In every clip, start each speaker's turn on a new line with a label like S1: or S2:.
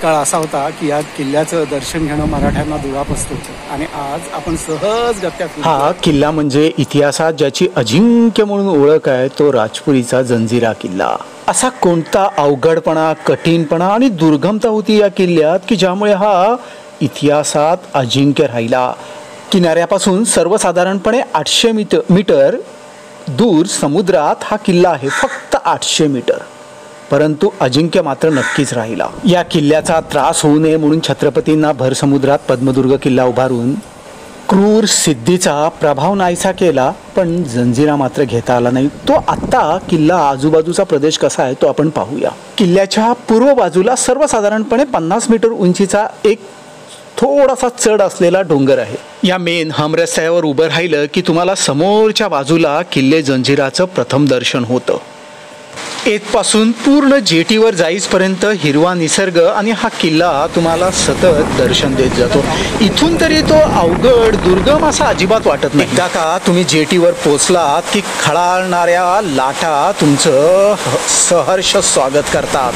S1: काळ असा होता की या किल्ल्याचं दर्शन घेणं मराठ्यांना दुरापस्त होतं आणि आज आपण सहजगत्या
S2: हा किल्ला म्हणजे इतिहासात ज्याची अजिंक्य म्हणून ओळख आहे तो राजपुरीचा जंजिरा किल्ला. असा कोणता अवघडपणा, कठीणपणा आणि दुर्गमता होती या किल्ल्यात की ज्यामुळे हा इतिहासात अजिंक्य राहिला. किनाऱ्यापासून सर्वसाधारणपणे 800 मीटर दूर समुद्रात हा किल्ला आहे, फक्त 800 मीटर. परंतु अजिंक्य मात्र नक्कीच राहिला. या किल्ल्याचा त्रास होऊ नये म्हणून छत्रपतींना भरसमुद्रात पद्मदुर्ग किल्ला उभारून क्रूर सिद्धीचा प्रभाव नाहीसा केला, पण जंजिरा मात्र घेता आला नाही. तो आत्ता किल्ला आजूबाजूचा प्रदेश कसा आहे तो आपण पाहूया. किल्ल्याच्या पूर्व बाजूला सर्वसाधारणपणे 50 मीटर उंचीचा एक थोडासा चढ असलेला डोंगर आहे. या मेन हमरस्त्यावर उभं राहिलं की तुम्हाला समोरच्या बाजूला किल्ले जंजिराचं प्रथम दर्शन होतं. येथपासून पूर्ण जेटीवर जाईसपर्यंत हिरवा निसर्ग आणि हा किल्ला तुम्हाला सतत दर्शन देत जातो. इथून तरी तो अवघड दुर्गम असा अजिबात वाटत नाही. एकदा का तुम्ही जेटीवर पोचलात की खळाळणाऱ्या लाटा तुमचं सहर्ष स्वागत करतात.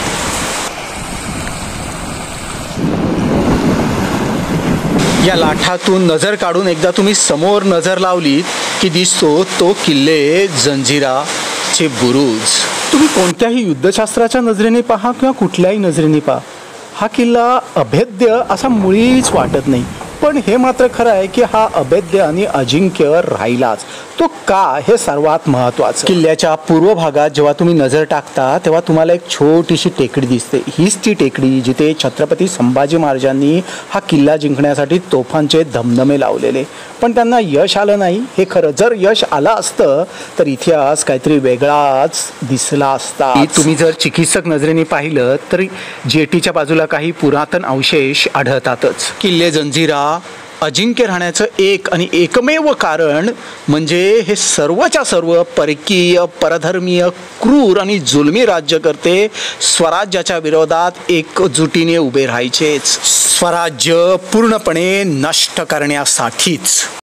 S2: या लाटातून नजर काढून एकदा तुम्ही समोर नजर लावलीत की दिसतो तो किल्ले जंजिराचे बुरुज. तुम्ही कोणत्याही युद्धशास्त्राच्या नजरेने पहा किंवा कुठल्याही नजरेने पहा, हा किल्ला अभेद्य असा मुळीच वाटत नाही. पण हे मात्र खरं आहे की हा अभेद्य आणि अजिंक्य राहिलाच. तो का हे सर्वात महत्त्वाचं. किल्ल्याच्या पूर्व भागात जेव्हा तुम्ही नजर टाकता तेव्हा तुम्हाला एक छोटीशी टेकडी दिसते. हीच ती टेकडी जिथे छत्रपती संभाजी महाराजांनी हा किल्ला जिंकण्यासाठी तोफांचे धमधमे लावलेले, पण त्यांना यश आलं नाही हे खरं. जर यश आलं असतं तर इतिहास काहीतरी वेगळाच दिसला असता. तुम्ही जर चिकित्सक नजरेने पाहिलं तर जेटीच्या बाजूला काही पुरातन अवशेष आढळतातच. किल्ले जंजिरा अजिंक्य राहण्याचं एक आणि एकमेव कारण म्हणजे हे सर्वच्या सर्व परकीय, परधर्मीय, क्रूर आणि जुलमी राज्यकर्ते स्वराज्याच्या विरोधात एकजुटीने उभे राहायचेच. स्वराज्य पूर्णपणे नष्ट करण्यासाठीच.